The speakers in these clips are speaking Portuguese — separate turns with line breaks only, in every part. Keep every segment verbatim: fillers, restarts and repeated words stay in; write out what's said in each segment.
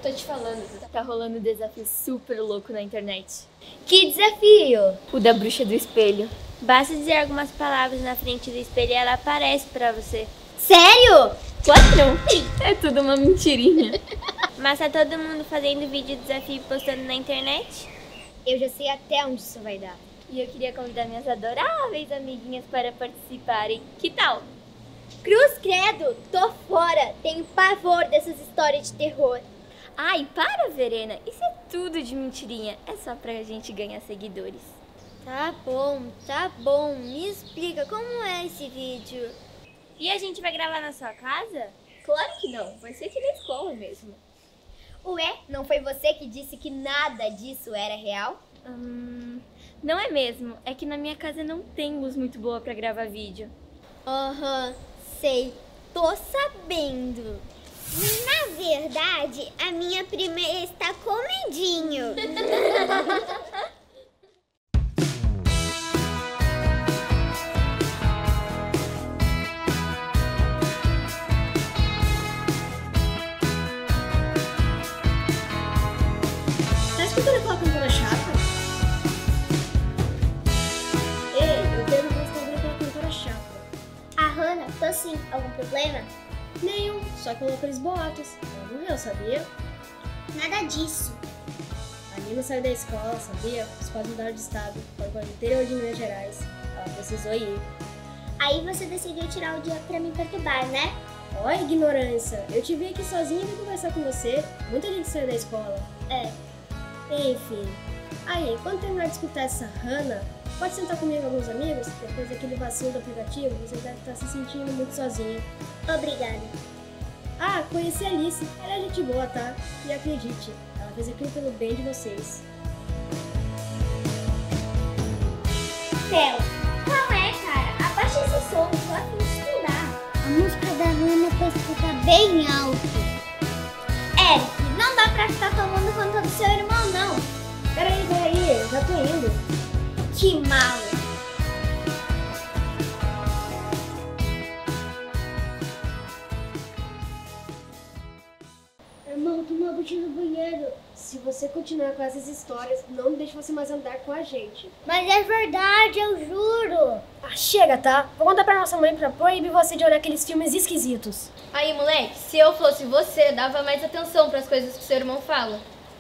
tô te falando,
Tá rolando um desafio super louco na internet.
Que desafio?
O da bruxa do espelho. Basta dizer algumas palavras na frente do espelho e ela aparece pra você.
Sério?
Claro que não. É tudo uma mentirinha. Mas tá todo mundo fazendo vídeo desafio e postando na internet?
Eu já sei até onde isso vai dar.
E eu queria convidar minhas adoráveis amiguinhas para participarem. Que tal?
Cruz credo, tô fora. Tenho pavor dessas histórias de terror.
Ai, para, Verena. Isso é tudo de mentirinha. É só pra gente ganhar seguidores.
Tá bom, tá bom. Me explica como é esse vídeo.
E a gente vai gravar na sua casa?
Claro que não, vai ser aqui na escola mesmo.
Ué, não foi você que disse que nada disso era real?
Hum, não é mesmo. É que na minha casa não tem luz muito boa pra gravar vídeo.
Aham, uhum, sei. Tô sabendo. Na verdade, a minha prima está com medinho.
Tá escutando aquela cantora chata? Ei, eu quero ver se tá ouvindo aquela cantora chata.
A Hannah, tô sim. Algum problema?
Nenhum, só colocou aqueles boatos. Ela morreu, sabia?
Nada disso.
A Nina saiu da escola, sabia? Os pais mudaram de estado, foi para o interior de Minas Gerais. Ela precisou ir.
Aí você decidiu tirar o dia pra me perturbar, né?
Olha, ignorância. Eu te vi aqui sozinha e vim conversar com você. Muita gente saiu da escola.
É.
Enfim. Aí, quando terminar de escutar essa Hannah, pode sentar comigo com alguns amigos? Depois daquele vacilo do aplicativo, você deve estar se sentindo muito sozinha.
Obrigada.
Ah, conheci a Alice. Ela é gente boa, tá? E acredite, ela fez aquilo pelo bem de vocês.
Theo, qual é, cara? Abaixa esse som, só pra estudar. A música da Hannah tá escutar bem alto. Eric, não dá pra ficar tomando conta do seu irmão, não.
Peraí, peraí, já tô indo.
Que mal.
Irmão, toma uma batida no banheiro. Se você continuar com essas histórias, não deixe você mais andar com a gente.
Mas é verdade, eu juro.
Ah, chega, tá? Vou contar pra nossa mãe pra proibir você de olhar aqueles filmes esquisitos.
Aí, moleque, se eu fosse você, dava mais atenção pras coisas que seu irmão fala.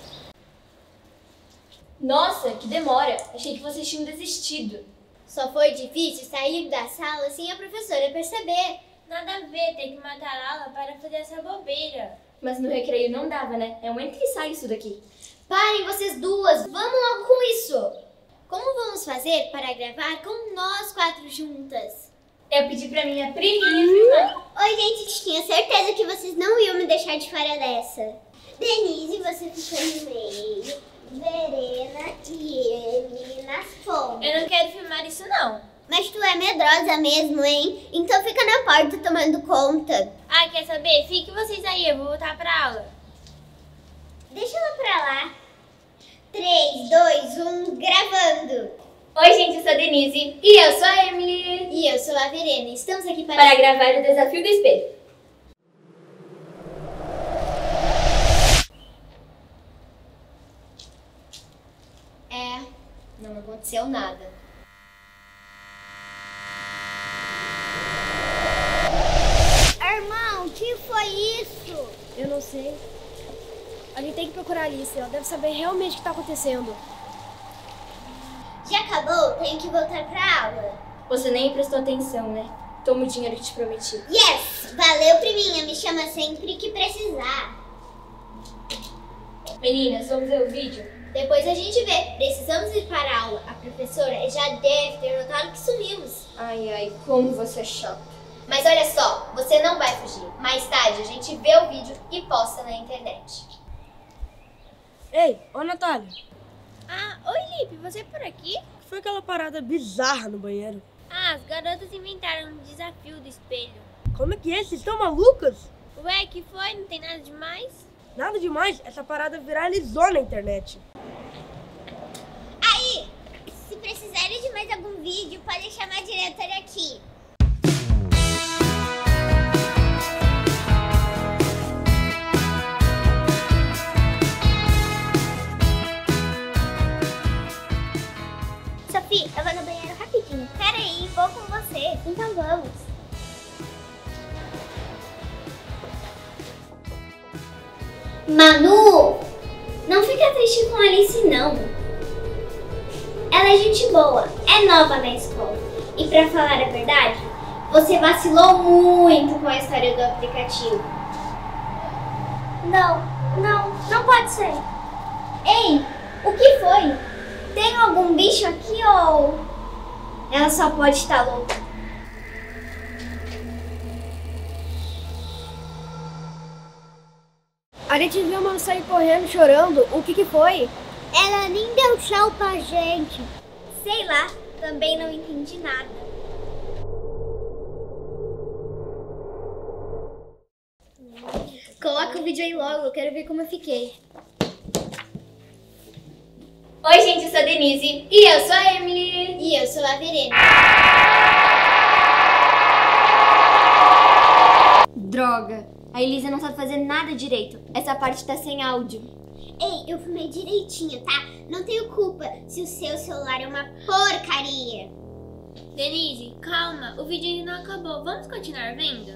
Nossa, que demora. Achei que vocês tinham desistido.
Só foi difícil sair da sala sem a professora perceber.
Nada a ver, tem que matar a aula para fazer essa bobeira.
Mas no recreio não dava, né? É um entra e sai isso daqui.
Parem vocês duas, vamos logo com isso. Como vamos fazer para gravar com nós quatro juntas?
Eu pedi pra minha priminha filmar.
Oi, gente, tinha certeza que vocês não iam me deixar de fora dessa. Denise, você fica no meio. Verena e Emily nas pontas.
Eu não quero filmar isso, não.
Mas tu é medrosa mesmo, hein? Então fica na porta tomando conta.
Ah, quer saber? Fique vocês aí, eu vou voltar pra aula.
Deixa ela pra lá. três, dois, um, gravando.
Oi, gente, eu sou a Denise. E eu sou a Emily.
E eu sou a Verena. Estamos aqui para...
Para gravar o desafio do espelho.
É, não aconteceu nada. Irmão, o que foi isso?
Eu não sei. A gente tem que procurar a Alice, ela deve saber realmente o que tá acontecendo.
Já acabou? Tenho que voltar pra aula.
Você nem prestou atenção, né? Toma o dinheiro que te prometi.
Yes! Valeu, priminha. Me chama sempre que precisar.
Meninas, vamos ver o vídeo?
Depois a gente vê. Precisamos ir para a aula. A professora já deve ter notado que sumimos.
Ai, ai, como você é chata.
Mas olha só, você não vai fugir. Mais tarde a gente vê o vídeo e posta na internet.
Ei, ô Natália.
Ah, oi, Lipe, você é por aqui?
O que foi aquela parada bizarra no banheiro?
Ah, as garotas inventaram um desafio do espelho.
Como é que é? Vocês estão malucas?
Ué, que foi? Não tem nada demais?
Nada demais, essa parada viralizou na internet.
Aí, se precisarem de mais algum vídeo, pode chamar a diretora aqui. Então vamos. Manu, não fica triste com a Alice, não. Ela é gente boa, é nova na escola. E pra falar a verdade, você vacilou muito com a história do aplicativo. Não, não, não pode ser. Ei, o que foi? Tem algum bicho aqui ou... Ela só pode estar louca.
A gente viu a Manu sair correndo, chorando. O que que foi?
Ela nem deu tchau pra gente. Sei lá, também não entendi nada.
Coloca o vídeo aí logo, eu quero ver como eu fiquei.
Oi, gente, eu sou a Denise. E eu sou a Emily.
E eu sou a Verena.
Droga, a Elisa não sabe fazer nada direito. Essa parte tá sem áudio.
Ei, eu filmei direitinho, tá? Não tenho culpa se o seu celular é uma porcaria.
Denise, calma, o vídeo ainda não acabou. Vamos continuar vendo?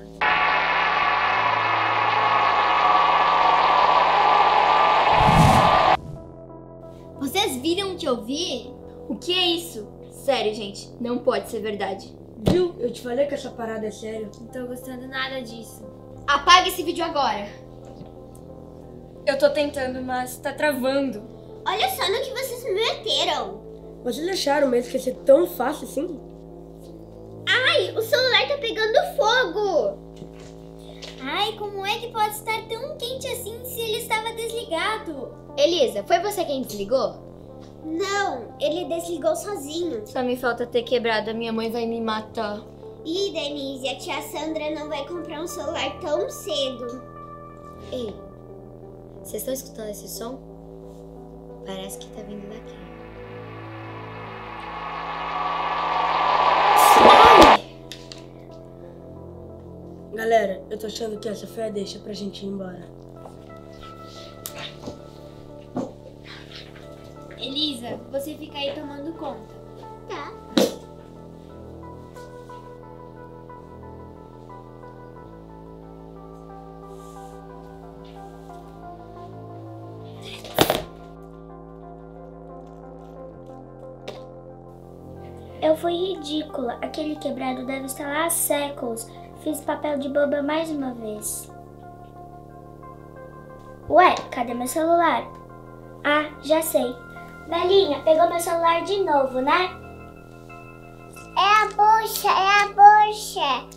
Vocês viram o que eu vi? O que é isso? Sério, gente, não pode ser verdade.
Viu? Eu te falei que essa parada é séria.
Não tô gostando nada disso.
Apaga esse vídeo agora.
Eu tô tentando, mas tá travando.
Olha só no que vocês me meteram.
Vocês acharam mesmo que ia ser tão fácil assim?
Ai, o celular tá pegando fogo. Ai, como é que pode estar tão quente assim se ele estava desligado?
Elisa, foi você quem desligou?
Não, ele desligou sozinho.
Só me falta ter quebrado, a minha mãe vai me matar.
Ih, Denise, a tia Sandra não vai comprar um celular tão cedo.
Ei, vocês estão escutando esse som? Parece que tá vindo daqui.
Galera, eu tô achando que essa foi a deixa pra gente ir embora.
Elisa, você fica aí tomando conta.
Tá. Eu fui ridícula. Aquele quebrado deve estar lá há séculos. Fiz papel de boba mais uma vez. Ué, cadê meu celular? Ah, já sei. Belinha, pegou meu celular de novo, né? É a bucha, é a bucha.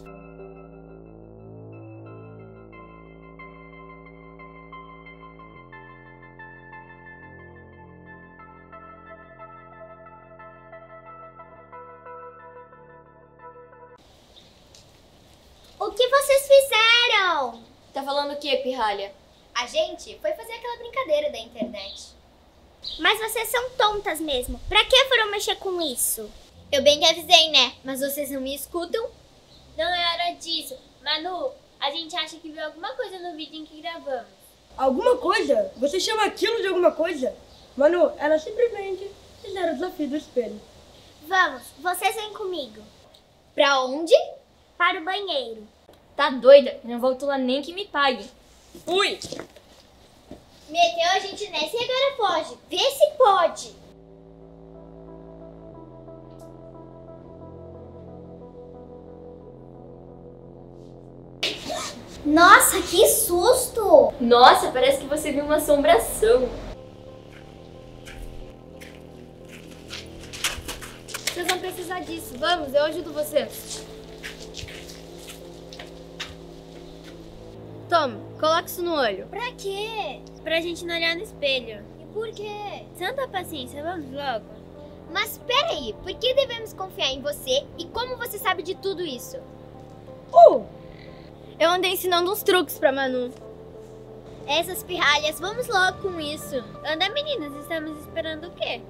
O que vocês fizeram?
Tá falando o que, pirralha?
A gente foi fazer aquela brincadeira da internet. Mas vocês são tontas mesmo. Pra que foram mexer com isso?
Eu bem que avisei, né? Mas vocês não me escutam?
Não é hora disso. Manu, a gente acha que viu alguma coisa no vídeo em que gravamos.
Alguma coisa? Você chama aquilo de alguma coisa? Manu, ela simplesmente fizeram o desafio do espelho.
Vamos, vocês vêm comigo.
Pra onde?
Para o banheiro.
Tá doida? Eu não volto lá nem que me pague.
Fui!
Meteu a gente nessa e agora foge. Vê se pode. Nossa, que susto!
Nossa, parece que você viu uma assombração. Vocês vão precisar disso. Vamos, eu ajudo vocês. Toma, coloca isso no olho.
Pra quê?
Pra gente não olhar no espelho.
E por quê?
Santa paciência, vamos logo.
Mas peraí, por que devemos confiar em você e como você sabe de tudo isso?
Uh!
Eu andei ensinando uns truques pra Manu. Essas pirralhas, vamos logo com isso.
Anda, meninas, estamos esperando o quê?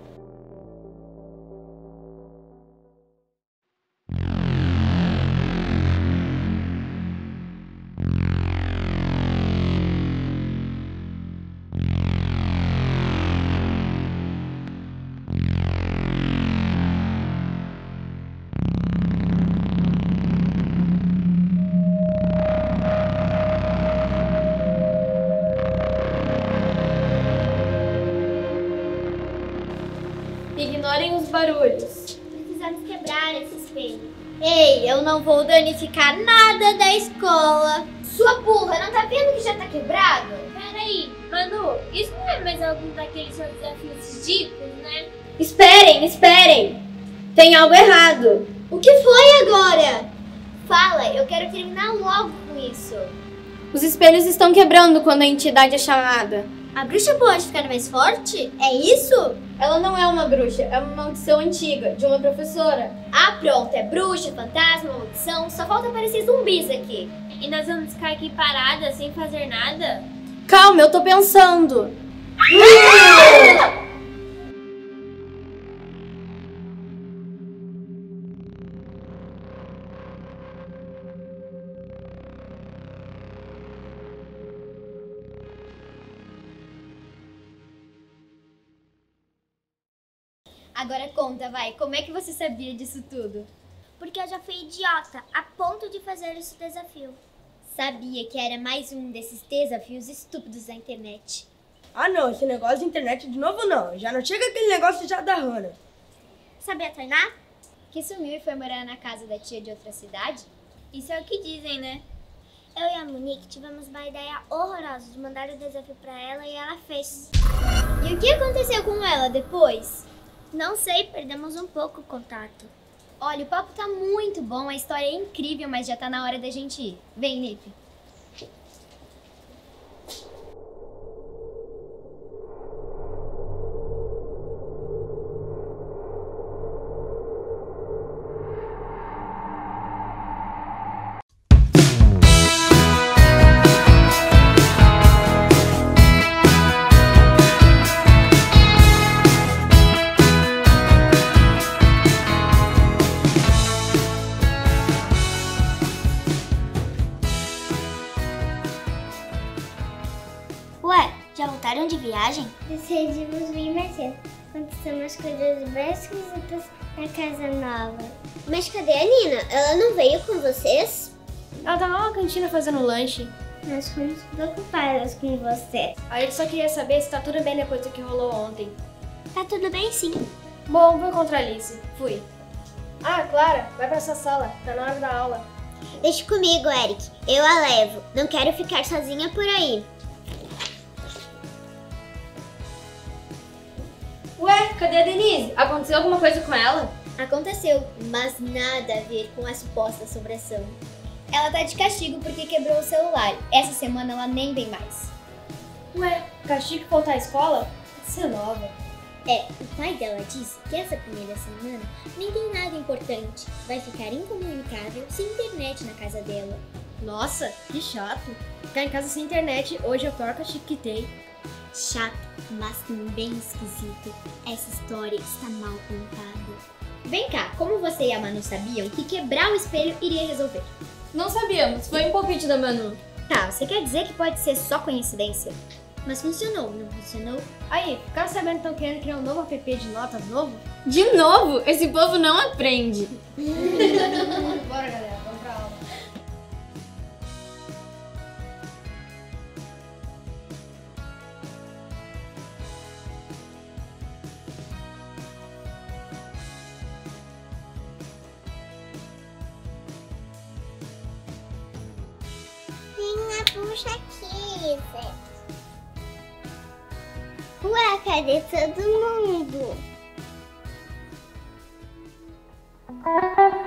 Eu não vou danificar nada da escola. Sua burra, não tá vendo que já tá quebrado?
Peraí, Manu, isso não é mais algum daqueles seus desafios ridículos, né?
Esperem, esperem! Tem algo errado.
O que foi agora? Fala, eu quero terminar logo com isso.
Os espelhos estão quebrando quando a entidade é chamada.
A bruxa pode ficar mais forte? É isso?
Ela não é uma bruxa, é uma maldição antiga, de uma professora.
Ah, pronto, é bruxa, fantasma, maldição, só falta aparecer zumbis aqui.
E nós vamos ficar aqui paradas sem fazer nada?
Calma, eu tô pensando.
Agora conta, vai, como é que você sabia disso tudo?
Porque eu já fui idiota, a ponto de fazer esse desafio.
Sabia que era mais um desses desafios estúpidos da internet.
Ah não, esse negócio de internet de novo não. Já não chega aquele negócio já da Hannah.
Sabia treinar?
Que sumiu e foi morar na casa da tia de outra cidade?
Isso é o que dizem, né?
Eu e a Monique tivemos uma ideia horrorosa de mandar o desafio pra ela e ela fez.
E o que aconteceu com ela depois?
Não sei, perdemos um pouco o contato.
Olha, o papo tá muito bom, a história é incrível, mas já tá na hora da gente ir. Vem, Nip.
Ué, já voltaram de viagem?
Decidimos vir mais cedo. Aconteceu coisas bem esquisitas na casa nova.
Mas cadê a Nina? Ela não veio com vocês?
Ela tá lá na cantina fazendo lanche.
Nós fomos preocupadas com você.
Aí ele só queria saber se tá tudo bem depois do que rolou ontem.
Tá tudo bem sim.
Bom, vou encontrar a Alice. Fui. Ah, Clara, vai pra essa sala. Tá na hora da aula.
Deixa comigo, Eric. Eu a levo. Não quero ficar sozinha por aí.
Ué, cadê a Denise? Aconteceu alguma coisa com ela?
Aconteceu, mas nada a ver com a suposta assombração. Ela tá de castigo porque quebrou o celular. Essa semana ela nem vem mais.
Ué, castigo voltar à escola? Você é nova.
É, o pai dela disse que essa primeira semana nem tem nada importante. Vai ficar incomunicável sem internet na casa dela.
Nossa, que chato. Ficar em casa sem internet, hoje eu torco a chiquitei.
Chato, mas também esquisito. Essa história está mal contada. Vem cá, como você e a Manu sabiam que quebrar o espelho iria resolver?
Não sabíamos, foi um palpite da Manu.
Tá, você quer dizer que pode ser só coincidência? Mas funcionou, não funcionou?
Aí, ficaram sabendo que estão querendo criar um novo app de notas novo? De novo? Esse povo não aprende. Bora, galera, vamos pra aula.
Minha puxa aqui, Zé. Ué, cadê todo mundo?